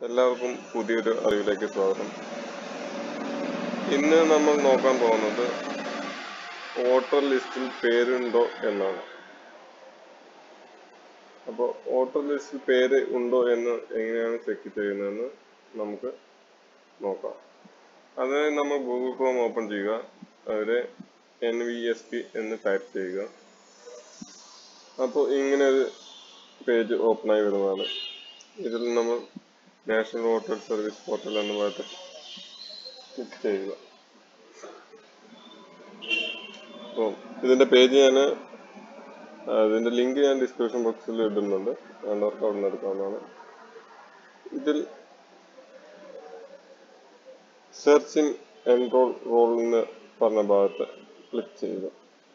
എല്ലാവർക്കും പുതിയൊരു അറിവിലേക്ക് സ്വാഗതം. ഇന്ന് നമ്മൾ നോക്കാൻ പോകുന്നത് വോട്ടർ ലിസ്റ്റിൽ പേരുണ്ടോ എന്നാണ്. അപ്പോൾ വോട്ടർ ലിസ്റ്റിൽ പേര് ഉണ്ടോ എന്ന് എങ്ങനെയാണ് ചെക്ക് ചെയ്യുന്നതെന്ന് നമുക്ക് നോക്കാം. അതിനായി നമ്മൾ ഗൂഗിൾ ക്രോം ഓപ്പൺ ചെയ്യുക. അതിൽ NVSP എന്ന് ടൈപ്പ് ചെയ്യുക. അപ്പോൾ ഇങ്ങനെ ഒരു പേജ് ഓപ്പണായി വരുന്നതാണ്. ഇതിൽ നമ്മൾ നാഷണൽ വോട്ടർ സർവീസ് പോർട്ടൽ എന്ന ഭാഗത്ത് ക്ലിക്ക് ചെയ്യുക. അപ്പോൾ ഇതിൻ്റെ പേജ് ഇതിൻ്റെ ലിങ്ക് ഞാൻ ഡിസ്ക്രിപ്ഷൻ ബോക്സിൽ ഇടുന്നുണ്ട്. വേണ്ടവർക്ക് അവിടെ നിന്ന് എടുക്കാവുന്നതാണ്. ഇതിൽ സെർച്ച് ഇൻ എൻറോൾ റോൾ എന്ന് പറഞ്ഞ ഭാഗത്ത് ക്ലിക്ക് ചെയ്യുക.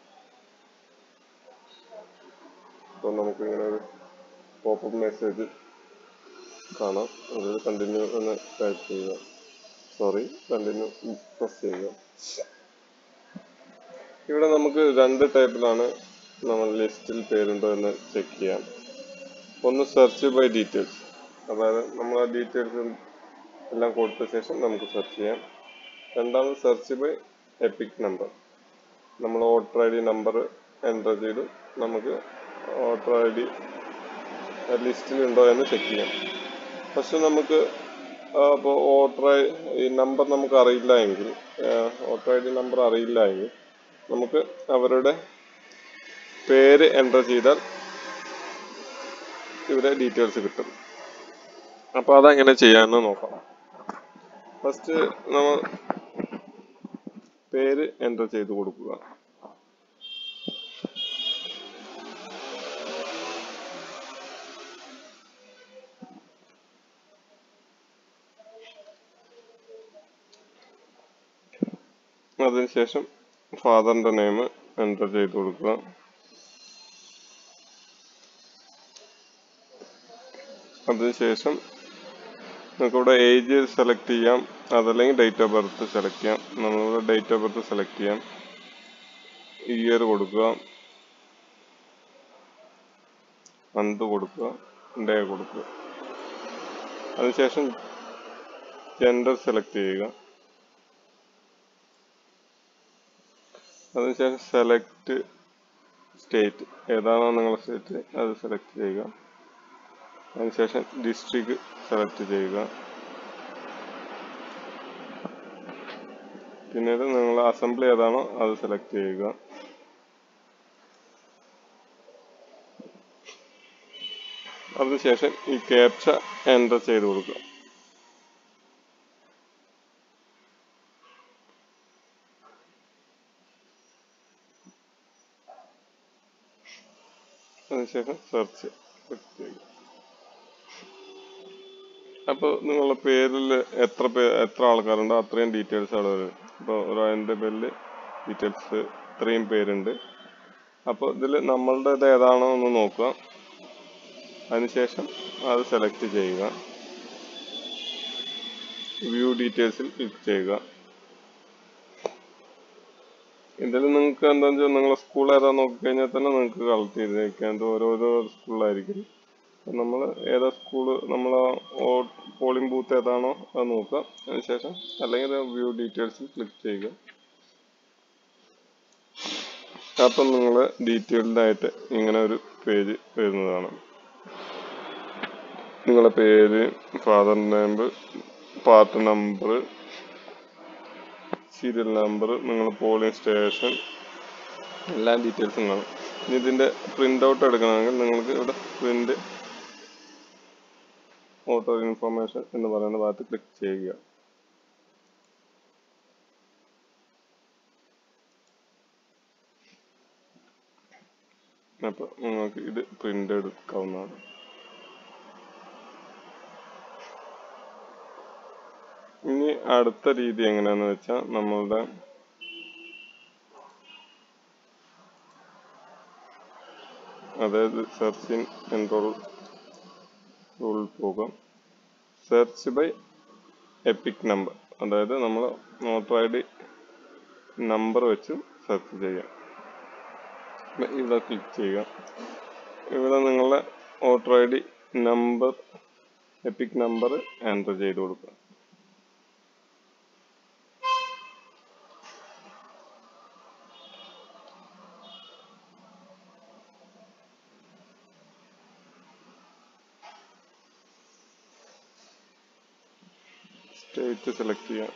അപ്പോൾ നമുക്ക് ഇങ്ങനെ ഒരു പോപ്പപ്പ് മെസ്സേജ് കാണാം. അതിൽ കണ്ടിന്യൂ എന്ന് ടൈപ്പ് ചെയ്യുക. കണ്ടിന്യൂ പ്രസ് ചെയ്യുക. ഇവിടെ നമുക്ക് രണ്ട് ടൈപ്പിലാണ് നമ്മൾ ലിസ്റ്റിൽ പേരുണ്ടോ എന്ന് ചെക്ക് ചെയ്യാം. ഒന്ന് സെർച്ച് ബൈ ഡീറ്റെയിൽസ്, അതായത് നമ്മൾ ആ ഡീറ്റെയിൽസ് എല്ലാം കൊടുത്ത ശേഷം നമുക്ക് സെർച്ച് ചെയ്യാം. രണ്ടാമത് സെർച്ച് ബൈ എപ്പിക് നമ്പർ, നമ്മൾ വോട്ടർ ID നമ്പർ എൻ്റർ ചെയ്ത് നമുക്ക് വോട്ടർ ID ലിസ്റ്റിൽ ഉണ്ടോ എന്ന് ചെക്ക് ചെയ്യാം. പക്ഷെ നമുക്ക് അപ്പോൾ ഈ നമ്പർ നമുക്ക് അറിയില്ല എങ്കിൽ, വോട്ടർ ID നമ്പർ അറിയില്ല എങ്കിൽ നമുക്ക് അവരുടെ പേര് എൻ്റർ ചെയ്താൽ ഇവിടെ ഡീറ്റെയിൽസ് കിട്ടും. അപ്പോൾ അതെങ്ങനെ ചെയ്യാമെന്ന് നോക്കാം. ഫസ്റ്റ് നമ്മൾ പേര് എൻ്റർ ചെയ്ത് കൊടുക്കുക. അതിനുശേഷം ഫാദറിൻ്റെ നെയിം എൻ്റർ ചെയ്ത് കൊടുക്കുക. അതിനുശേഷം നമുക്കിവിടെ ഏജ് സെലക്ട് ചെയ്യാം, അതല്ലെങ്കിൽ ഡേറ്റ് ഓഫ് ബർത്ത് സെലക്ട് ചെയ്യാം. നമ്മളിവിടെ ഡേറ്റ് ഓഫ് ബർത്ത് സെലക്ട് ചെയ്യാം. ഇയർ കൊടുക്കുക, മന്ത് കൊടുക്കുക, ഡേ കൊടുക്കുക. അതിനുശേഷം ജെൻഡർ സെലക്ട് ചെയ്യുക. അതിനുശേഷം സെലക്ട് സ്റ്റേറ്റ്, ഏതാണോ നിങ്ങളുടെ സ്റ്റേറ്റ് അത് സെലക്ട് ചെയ്യുക. അതിനുശേഷം ഡിസ്ട്രിക്ട് സെലക്ട് ചെയ്യുക. പിന്നീട് നിങ്ങൾ അസംബ്ലി ഏതാണോ അത് സെലക്ട് ചെയ്യുക. അതിനുശേഷം ഈ ക്യാപ്ച എൻ്റർ ചെയ്ത് കൊടുക്കുക. അതിനുശേഷം സെർച്ച് ക്ലിക്ക് ചെയ്യുക. അപ്പോൾ നിങ്ങളുടെ പേരിൽ എത്ര ആൾക്കാരുണ്ടോ അത്രയും ഡീറ്റെയിൽസ് അവിടെ വരും. ഇപ്പോൾ എൻ്റെ പേരിൽ ഡീറ്റെയിൽസ് ഇത്രയും പേരുണ്ട്. അപ്പോൾ ഇതിൽ നമ്മളുടേത് ഏതാണോ എന്ന് നോക്കുക. അതിനുശേഷം അത് സെലക്ട് ചെയ്യുക. വ്യൂ ഡീറ്റെയിൽസിൽ ക്ലിക്ക് ചെയ്യുക. ഇതിൽ നിങ്ങൾക്ക് എന്താണെന്ന് വെച്ചാൽ നിങ്ങളുടെ സ്കൂൾ ഏതാ നോക്കിക്കഴിഞ്ഞാൽ തന്നെ നിങ്ങൾക്ക് കളക്ട് ചെയ്ത് വയ്ക്കാം. ഓരോരോ സ്കൂളിലായിരിക്കും. നമ്മൾ ഏതാ സ്കൂള്, നമ്മളെ പോളിംഗ് ബൂത്ത് ഏതാണോ അത് നോക്കുക. അതിനുശേഷം അല്ലെങ്കിൽ വ്യൂ ഡീറ്റെയിൽസിൽ ക്ലിക്ക് ചെയ്യുക. അപ്പം നിങ്ങൾ ഡീറ്റെയിൽഡായിട്ട് ഇങ്ങനെ ഒരു പേജ് വരുന്നതാണ്. നിങ്ങളുടെ പേര്, father name, part number, serial number, നിങ്ങൾ പോളിംഗ് സ്റ്റേഷൻ, എല്ലാ ഡീറ്റെയിൽസും കാണും. ഇനി ഇതിൻ്റെ പ്രിൻ്റ് ഔട്ട് എടുക്കണമെങ്കിൽ നിങ്ങൾക്ക് ഇവിടെ പ്രിൻ്റ് വോട്ടർ ഇൻഫർമേഷൻ എന്ന് പറയുന്ന ഭാഗത്ത് ക്ലിക്ക് ചെയ്യുക. അപ്പോൾ നിങ്ങൾക്ക് ഇത് പ്രിൻ്റ് എടുക്കാവുന്നതാണ്. ഇനി അടുത്ത രീതി എങ്ങനെയാണെന്ന് വെച്ചാൽ, നമ്മളുടെ അതായത് സെർച്ച് ഇൻ എൻറോൾ റൂളിൽ പോകാം. സെർച്ച് ബൈ എപ്പിക് നമ്പർ, അതായത് നമ്മൾ വോട്ടർ ID നമ്പർ വെച്ച് സെർച്ച് ചെയ്യാം. ഇവിടെ ക്ലിക്ക് ചെയ്യുക. ഇവിടെ നിങ്ങളുടെ voter ID number EPIC number enter ചെയ്ത് കൊടുക്കുക. സ്റ്റേറ്റ് സെലക്ട് ചെയ്യാം.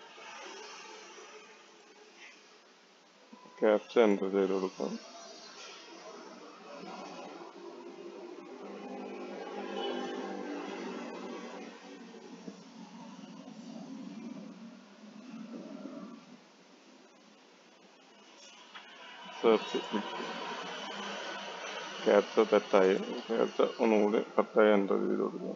ക്യാപ്ച എൻ്റർ ചെയ്ത് കൊടുക്കാം. സെർച്ച് ക്യാപ്ച തെറ്റായി, ക്യാപ്ച ഒന്നുകൂടി കറക്റ്റായി എൻ്റർ ചെയ്ത് കൊടുക്കുക.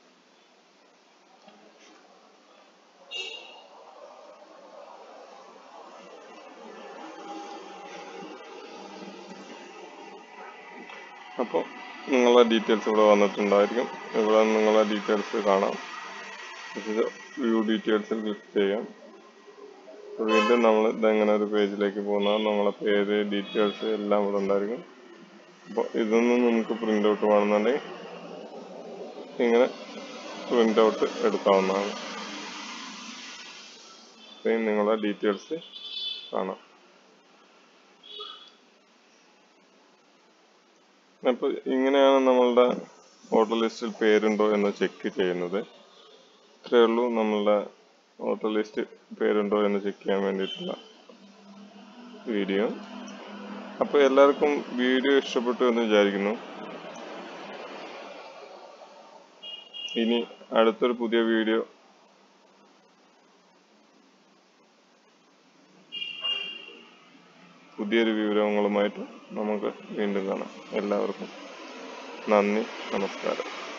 അപ്പോൾ നിങ്ങളുടെ ഡീറ്റെയിൽസ് ഇവിടെ വന്നിട്ടുണ്ടായിരിക്കും. ഇവിടെ നിങ്ങളുടെ ഡീറ്റെയിൽസ് കാണാം. വ്യൂ ഡീറ്റെയിൽസിൽ ക്ലിക്ക് ചെയ്യാം. വീണ്ടും നമ്മൾ ഇതെങ്ങനെ ഒരു പേജിലേക്ക് പോകുന്നത്, നമ്മളെ പേര്, ഡീറ്റെയിൽസ് എല്ലാം ഇവിടെ ഉണ്ടായിരിക്കും. അപ്പോൾ ഇതൊന്നും നമുക്ക് പ്രിൻ്റ് ഔട്ട് വേണമെന്നുണ്ടെങ്കിൽ ഇങ്ങനെ പ്രിൻ്റ് ഔട്ട് എടുക്കാവുന്നതാണ്. നിങ്ങളുടെ ഡീറ്റെയിൽസ് കാണാം. അപ്പോൾ ഇങ്ങനെയാണ് നമ്മളുടെ വോട്ടർ ലിസ്റ്റിൽ പേരുണ്ടോ എന്ന് ചെക്ക് ചെയ്യുന്നത്. ഇത്രയേ ഉള്ളൂ നമ്മളുടെ വോട്ടർ ലിസ്റ്റ് പേരുണ്ടോ എന്ന് ചെക്ക് ചെയ്യാൻ വേണ്ടിയിട്ടുള്ള വീഡിയോ. അപ്പോൾ എല്ലാവർക്കും വീഡിയോ ഇഷ്ടപ്പെട്ടു എന്ന് വിചാരിക്കുന്നു. ഇനി അടുത്തൊരു പുതിയൊരു വിവരങ്ങളുമായിട്ട് നമുക്ക് വീണ്ടും കാണാം. എല്ലാവർക്കും നന്ദി, നമസ്കാരം.